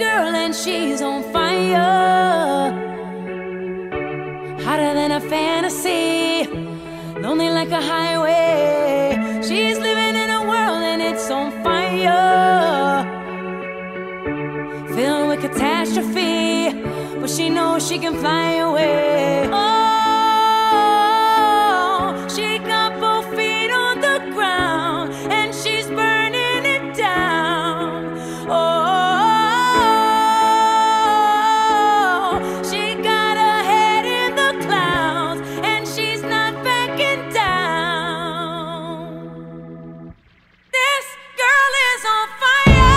girl and she's on fire, hotter than a fantasy, lonely like a highway. She's living in a world and it's on fire, filled with catastrophe, but she knows she can fly away. Oh, she got both feet on the ground and she's burning it down. Oh, she got her head in the clouds and she's not backing down. This girl is on fire.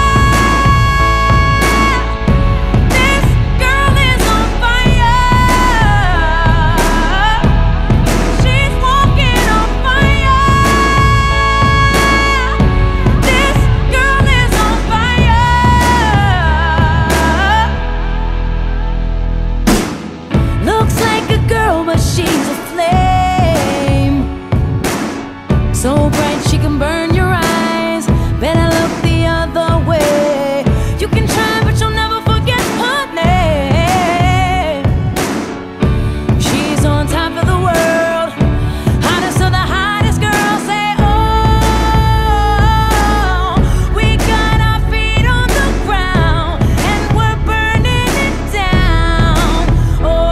But she's a flame, so bright she can burn your eyes. Better look the other way. You can try, but you'll never forget her name. She's on top of the world, hottest of the hottest girls. Say, oh, we got our feet on the ground and we're burning it down. Oh,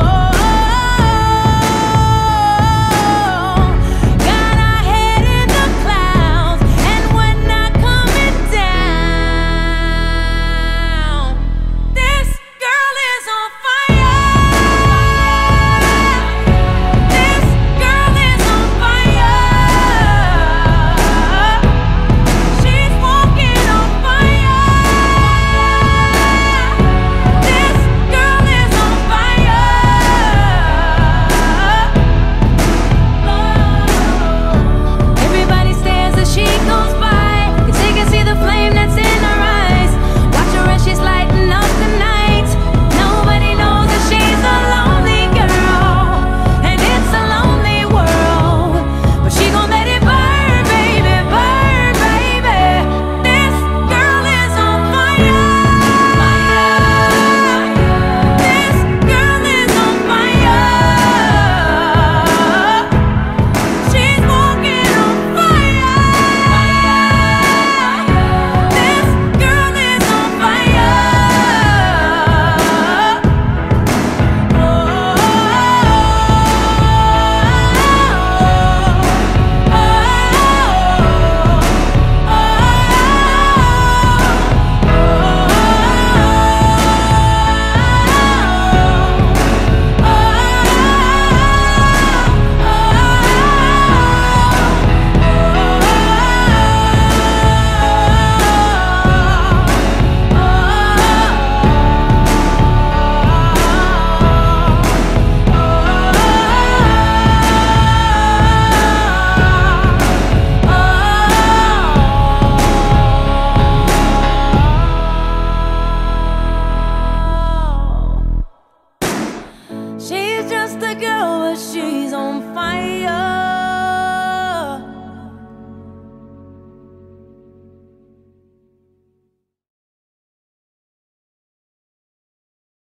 she's just a girl, but she's on fire.